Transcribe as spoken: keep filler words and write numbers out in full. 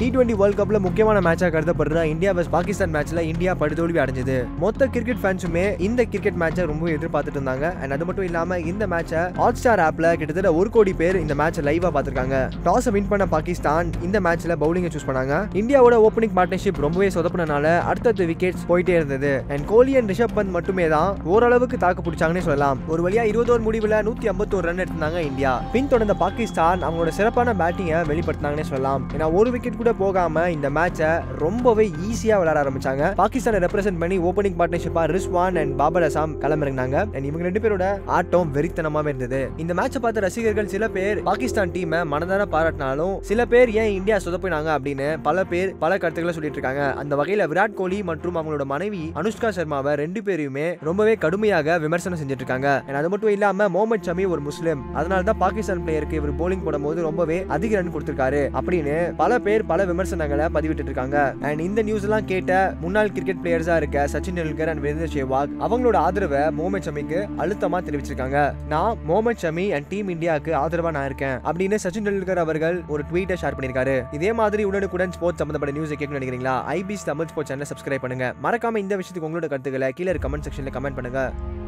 T twenty world கப்ல முக்கியமான மேட்சா கருதப்படுற இந்தியா வெஸ் பாகிஸ்தான் மேட்ச்ல இந்தியா படுதோல்வி அடைஞ்சது. மொத்த கிரிக்கெட் ஃபேன்ஸுமே இந்த கிரிக்கெட் மேட்சை ரொம்ப எதிர்பார்த்துட்டு இருந்தாங்க. அண்ட் அது மட்டும் இல்லாம இந்த மேட்சை ஹாட் ஸ்டார் ஆப்ல கிட்டத்தட்ட ஒரு கோடி பேர் இந்த மேட்சை லைவா பார்த்திருக்காங்க. டாஸ் வின் பண்ண பாகிஸ்தான் இந்த மேட்ச்ல பவுலிங்கை சூஸ் பண்ணாங்க. இந்தியாவோட ஓப்பனிங் பார்ட்னர்ஷிப் ரொம்பவே சொதப்பினால அடுத்தடுத்த விக்கெட்ஸ் போயிட்டே இருந்தது. அண்ட் கோலி அண்ட் ரிஷப் பந்த் மட்டுமே தான் ஓரளவுக்கு தாக்கு பிடிச்சாங்கன்னு சொல்லலாம். ஒரு வழியா இருபது ஓவர் முடிவில் நூத்தி ஐம்பத்தி ஒரு ரன் எடுத்தாங்க இந்தியா. பின் தொடர்ந்த பாகிஸ்தான் அவங்களோட சிறப்பான பேட்டிங்கை வெளிப்படுத்தினாங்கன்னு சொல்லலாம். ஏன்னா ஒரு விக்கெட் கூட போகாம இந்த மேட்சை ரொம்பவே ஈஸியா விளையாட ஆரம்பிச்சாங்க. பாகிஸ்தானை ரெப்ரசென்ட் பண்ணி ஓப்பனிங் பார்ட்னர்ஷிப்பா ரிஸ்வான் அண்ட் பாபர் அசாம் களமிறங்கினாங்க. அண்ட் இவங்க ரெண்டு பேரோட ஆட்டம் வெறித்தனமாவே இருந்தது. இந்த மேட்சை பார்த்த ரசிகர்கள் சில பேர் பாகிஸ்தான் டீமை மனதார பாராட்டினாலும் சில பேர் ஏன் இந்தியா சொதப்பினாங்க அப்படின்னு பல பேர் பல கருத்துக்களை சொல்லிட்டு இருக்காங்க. அந்த வகையில விராட் கோலி மற்றும் அவங்களோட மனைவி அனுஷ்கா சர்மாவை ரெண்டு பேரையுமே ரொம்பவே கடுமையாக விமர்சனம் செஞ்சுட்டு இருக்காங்க. அது மட்டும் இல்லாம முகமது ஷமி ஒரு முஸ்லிம், அதனால தான் பாகிஸ்தான் பிளேயருக்கு இவர் போலிங் போடும்போது ரொம்பவே அதிக ரன் கொடுத்திருக்காரு அப்படின்னு பல பேர் பல விமர்சனங்களை பதிவிட்டு இருக்காங்க. அண்ட் இந்த நியூஸ் எல்லாம் கேட்ட முன்னாள் கிரிக்கெட் பிளேயர்ஸா இருக்க சச்சின் டெண்டுல்கர் அண்ட் வீரேந்தர் சேவாக் அவங்களோட ஆதரவை முகமது ஷமிக்கு அழுத்தமா தெரிவிச்சிருக்காங்க. நான் முகமது ஷமி அண்ட் டீம் இந்தியாவுக்கு ஆதரவா நான் இருக்கேன் அப்படின்னு சச்சின் டெண்டுல்கர் அவர்கள் ஒரு ட்வீட்டை ஷேர் பண்ணிருக்காரு. இதே மாதிரி உடனுக்குடன் ஸ்போர்ட்ஸ் சம்பந்தப்பட்ட நியூஸ் கேட்க நினைக்கிறீங்களா? ஐபிஎஸ் தமிழ் ஸ்போர்ட்ஸ் சேனலை சப்ஸ்கிரைப் பண்ணுங்க. மறக்காம இந்த விஷயத்துக்கு உங்களோட கருத்துக்களை கீழே கமெண்ட் செக்ஷன்ல கமெண்ட் பண்ணுங்க.